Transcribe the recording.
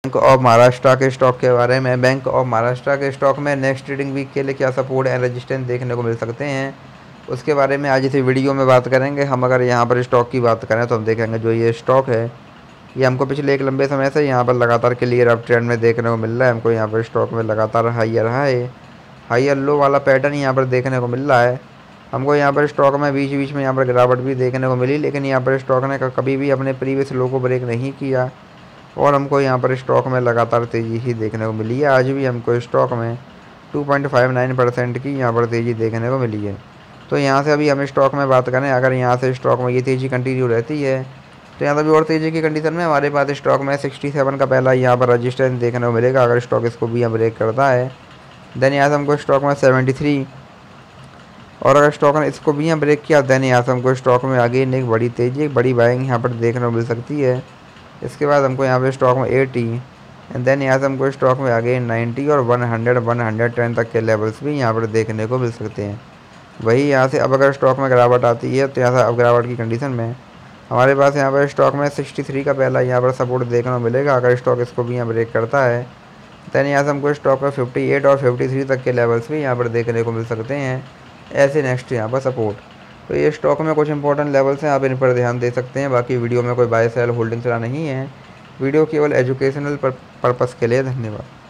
Bank of Maharashtra के stock के बारे में। बैंक ऑफ महाराष्ट्र के स्टॉक में नेक्स्ट ट्रेडिंग वीक के लिए क्या सपोर्ट एंड रेजिस्टेंस देखने को मिल सकते हैं, उसके बारे में आज इस वीडियो में बात करेंगे हम। अगर यहाँ पर स्टॉक की बात करें तो हम देखेंगे जो ये स्टॉक है ये हमको पिछले एक लंबे समय से यहाँ पर लगातार क्लियर अप ट्रेंड में देखने को मिल रहा है। हमको यहाँ पर स्टॉक में लगातार हाइयर लो वाला पैटर्न यहाँ पर देखने को मिल रहा है। हमको यहाँ पर स्टॉक में बीच बीच में यहाँ पर गिरावट भी देखने को मिली, लेकिन यहाँ पर स्टॉक ने कभी भी अपने प्रीवियस लो को ब्रेक नहीं किया और हमको यहाँ पर स्टॉक में लगातार तेज़ी ही देखने को मिली है। आज भी हमको स्टॉक में 2.59% की यहाँ पर तेज़ी देखने को मिली है। तो यहाँ से अभी हम स्टॉक में बात करें, अगर यहाँ से स्टॉक में ये तेज़ी कंटिन्यू रहती है तो यहाँ से भी और तेज़ी की कंडीशन में हमारे पास स्टॉक में 67 का पहला यहाँ पर रजिस्टेंस देखने को मिलेगा। अगर स्टॉक इसको भी यहाँ ब्रेक करता है देन यहाँ से हमको स्टॉक में 73, और अगर स्टॉक ने इसको भी यहाँ ब्रेक किया देन यहाँ से हमको स्टॉक में आगे एक बड़ी तेज़ी, एक बड़ी बाइंग यहाँ पर देखने को मिल सकती है। इसके बाद हमको यहाँ पे स्टॉक में 80 एंड देन यहाँ से हमको स्टॉक में आगे 90 और 110 तक के लेवल्स भी यहाँ पर देखने को मिल सकते हैं। वही यहाँ से अब अगर स्टॉक में गिरावट आती है तो यहाँ से अब गिरावट की कंडीशन में हमारे पास यहाँ पर स्टॉक में 63 का पहला यहाँ पर सपोर्ट देखने को मिलेगा। अगर स्टॉक इसको भी यहाँ ब्रेक करता है दैन यहाँ से हमको स्टॉक में 58 और 53 तक के लेवल्स भी यहाँ पर देखने को मिल सकते हैं ऐसे नेक्स्ट यहाँ पर सपोर्ट। तो ये स्टॉक में कुछ इंपॉर्टेंट लेवल्स हैं, आप इन पर ध्यान दे सकते हैं। बाकी वीडियो में कोई बाय सेल होल्डिंग चला नहीं है, वीडियो केवल एजुकेशनल पर्पस के लिए। धन्यवाद।